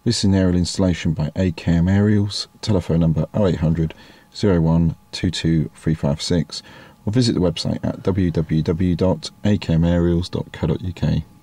This is an aerial installation by AKM Aerials, telephone number 0800 01 22 356, or visit the website at www.akmaerials.co.uk.